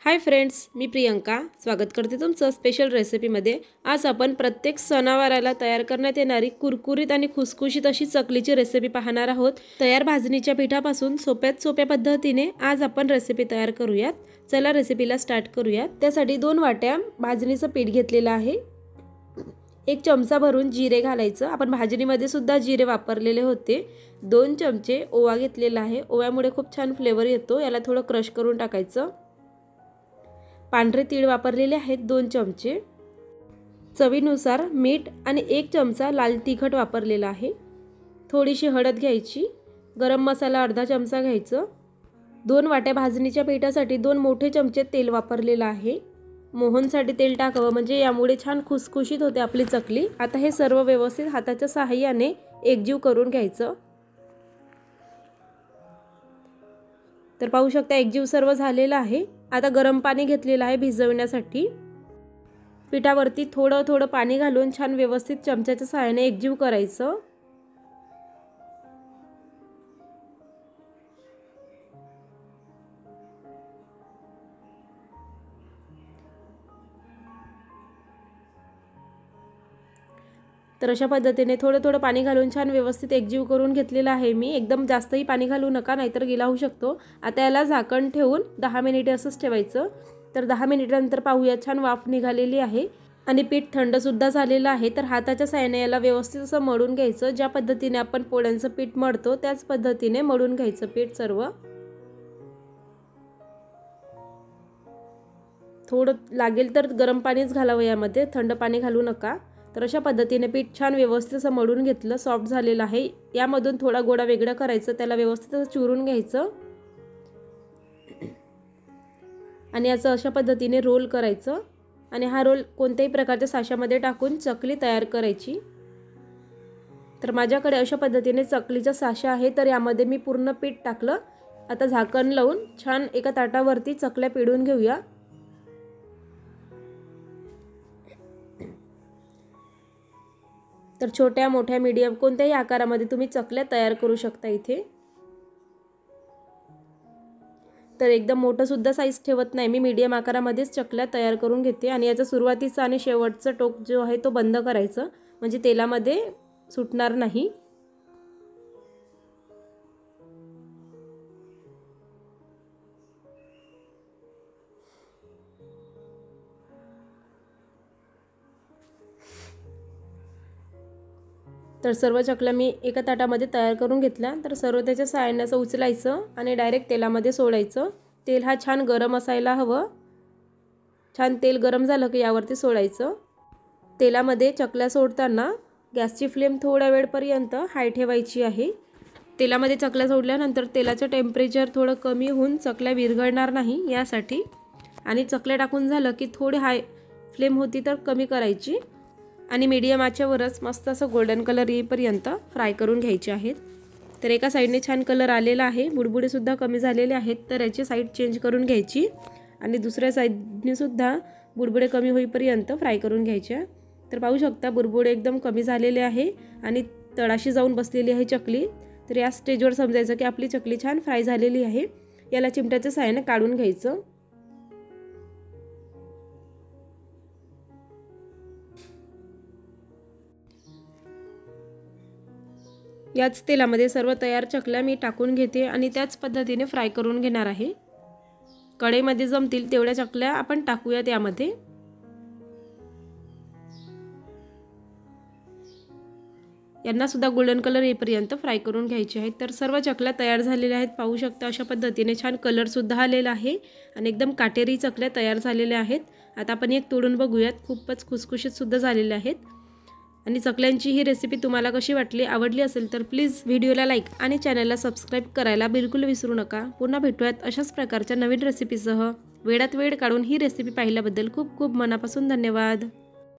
Hi friends, मी प्रियंका स्वागत करते तुमचं स्पेशल रेसिपीमध्ये। आज आपण प्रत्येक सणावाराला तयार करण्यात येणारी कुरकुरीत आणि खुसखुशीत अशी चकलीची रेसिपी पाहणार आहोत। तयार भाजणीच्या पिठापासून सोप्यात सोप्या पद्धतीने आज आपण रेसिपी तयार करूयात। चला रेसिपीला स्टार्ट करूयात। त्यासाठी 2 वाट्या भाजणीचं पीठ घेतलेलं आहे। 1 चमचा भरून जिरे घालायचं। आपण भाजणीमध्ये सुद्धा जिरे वापरलेले होते। 2 चमचे ओवा घेतलेला आहे। ओव्यामुळे खूप छान फ्लेवर येतो। याला थोडं क्रश करून टाकायचं। पांढरे तीळ वापरलेले आहेत 2 चमचे। चवीनुसार मीठ आणि 1 चमचा लाल तिखट वापरलेला आहे। थोडीशी हळद घ्यायची। गरम मसाला अर्धा चमचा घ्यायचं। 2 वाट्या भाजणीच्या पिठासाठी 2 मोठे चमचे तेल वापरलेलं आहे। मोहनसाठी तेल टाकावं म्हणजे यामुळे छान खुसखुशीत होते आपली चकली। आता हे सर्व व्यवस्थित हाताच्या सहाय्याने एकजीव करून घ्यायचं। तर पाहू शकता एकजीव सर्व झालेलं आहे। आता गरम पाणी घेतलेलं आहे भिजवण्यासाठी। पिठावरती थोडं थोडं पाणी घालून छान व्यवस्थित चमच्याच्या सहाय्याने एकजीव करायचं। तर अशा पद्धतीने थोडं थोडं पाणी घालून छान व्यवस्थित एकजीव करून घेतलेला आहे मी। एकदम जास्तही पाणी घालू नका नाहीतर गिला होऊ शकतो। आता याला झाकण ठेवून 10 मिनिटे असंच ठेवायचं। तर 10 मिनिटांनंतर पाहूया छान वाफ निघालेली आहे आणि पीठ थंड सुद्धा झालेलं आहे। तर हाताच्या साहाय्याने याला व्यवस्थित असं मळून घ्यायचं। ज्या पद्धतीने आपण पोळ्यांचं पीठ मळतो त्याच पद्धतीने मळून घ्यायचं पीठ सर्व। थोडं लागेल तर गरम पाणीच घालावं यामध्ये, थंड पाणी घालू नका। तर अशा पद्धतीने पीठ छान व्यवस्थित असं मळून घेतलं, सॉफ्ट झालेलं आहे। यामधून थोडा गोळा वेगळा करायचं, त्याला व्यवस्थित असं चुरून घ्यायचं आणि याचं अशा पद्धतीने रोल करायचं आणि हा रोल कोणत्याही प्रकारच्या साच्यामध्ये टाकून चकली तयार करायची। तर माझ्याकडे अशा पद्धतीने चकलीचा साचा आहे। तर यामध्ये मी पूर्ण पीठ टाकलं। आता झाकण लावून छान एका ताटावरती चकल्या पिळून घेऊया। तर छोट्या मोठ्या मीडियम कोणत्याही आकारामध्ये तुम्ही चकल्या तयार करू शकता इथे। तर एकदम मोठं सुद्धा साईज ठेवत नाही मी, मीडियम आकारामध्येच चकल्या तयार करून घेते। आणि याचा सुरुवातीचा आणि शेवटचा टोक जो आहे तो बंद करायचं म्हणजे तेलामध्ये सुटणार नाही। तर सर्व चकल्या मी एका ताटामध्ये तयार करून घेतल्या। तर सर्व त्याच्या साहाय्याने असं उचलायचं आणि डायरेक्ट तेलामध्ये सोडायचं। तेल हा छान गरम असायला हवं। छान तेल गरम झालं की यावरती सोडायचं। तेलामध्ये चकल्या सोडताना गॅसची फ्लेम थोड्या वेळपर्यंत हाय ठेवायची आहे। तेलामध्ये चकल्या सोडल्यानंतर तेलाचं टेम्परेचर थोडं कमी होऊन चकल्या विरघळणार नाही यासाठी। आणि चकल्या टाकून झालं की थोडी हाय फ्लेम होती तर कमी करायची आणि मीडियम आचेवरच मस्त असं गोल्डन कलर येईपर्यंत फ्राय करून घ्यायचे आहेत। तर एका साईडने छान कलर आलेला आहे, बुडबुडे सुद्धा कमी झालेले आहेत। तर याची साईड चेंज करून घ्यायची आणि दुसऱ्या साईडने सुद्धा बुडबुडे कमी होईपर्यंत फ्राय करून घ्यायचे। तर पाहू शकता बुडबुडे एकदम कमी झालेले आहे आणि तळाशी जाऊन बसलेली आहे चकली। तर या स्टेजवर समजायचं की आपली चकली छान फ्राय झालेली आहे। याला चिमट्याच्या साहाय्याने काढून घ्यायचं। याच तेलामध्ये सर्व तयार चकल्या मी टाकून घेते आणि त्याच पद्धतीने फ्राय करून घेणार आहे। कढईमध्ये जमतील तेवढ्या चकल्या आपण टाकूयात यामध्ये। यांना सुद्धा गोल्डन कलर येईपर्यंत फ्राय करून घ्यायचे आहेत। तर सर्व चकल्या तयार झालेल्या आहेत। पाहू शकता अशा पद्धतीने छान कलर सुद्धा आलेला आहे आणि एकदम काटेरी चकल्या तयार झालेल्या आहेत। आता आपण एक तोडून बघूयात, खूपच खुसखुशीत सुद्धा झालेल्या आहेत। आणि चकल्यांची ही रेसिपी तुम्हाला कशी वाटली, आवडली असेल तर प्लीज व्हिडिओला लाईक आणि चॅनलला सबस्क्राईब करायला बिलकुल विसरू नका। पुन्हा भेटूयात अशाच प्रकारच्या नवीन रेसिपीसह। वेळात वेळ काढून ही रेसिपी पाहिल्याबद्दल खूप खूप मनापासून धन्यवाद।